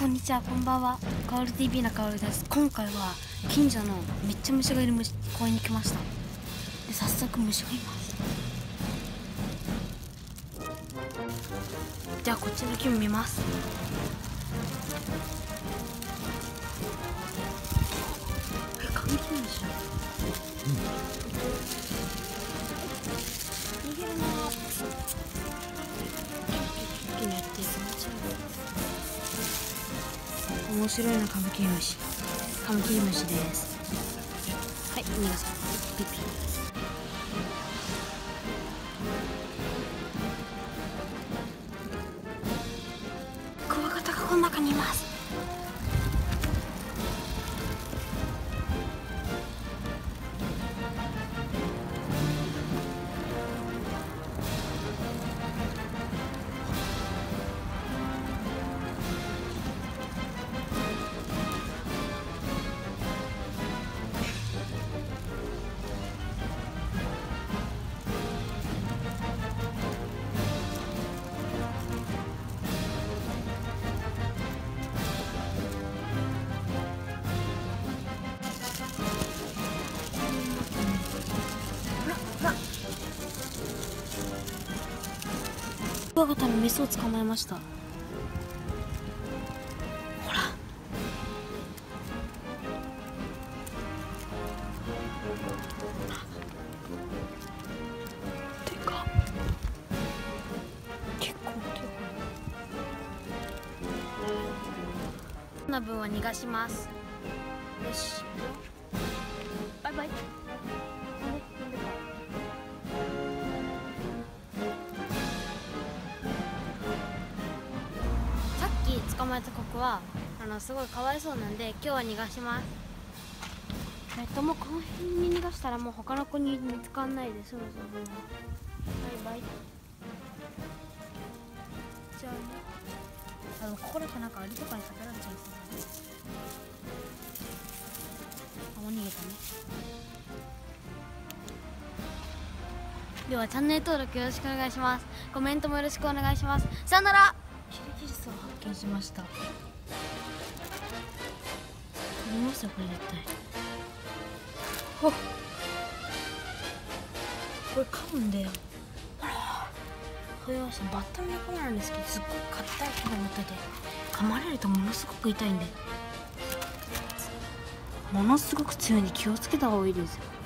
こんにちは、こんばんは。カオル TV のカオルです。今回は近所のめっちゃ虫がいる公園に来ました。で、早速虫がいます。じゃあこっちの木を見ます。カミキリムシ。逃げるなー。やって気持ち悪い。面白いな、カミキリムシ。カミキリムシです。はい、皆さんピピ。クワガタがこの中にいます。クワガタのメスを捕まえました。ほら。でかっ。結構でかい。この分は逃がします。よし。バイバイ。捕まえた子はすごいかわいそうなんで今日は逃がします。もうこの辺に逃がしたらもう他の子に見つかんないで、そろそろバイバイ。じゃあね、ここだとなんかアリとかに食べられちゃいそうだね。もう逃げたね。ではチャンネル登録よろしくお願いします。コメントもよろしくお願いします。さよなら。キリギリスを発見しました。取りますよこれ絶対。ほっ、これ噛むんだよ。ほら、これはバッタの仲間なんですけど、すっごい硬い毛が持ってて噛まれるとものすごく痛いんで、ものすごく強いんで気をつけた方がいいですよ。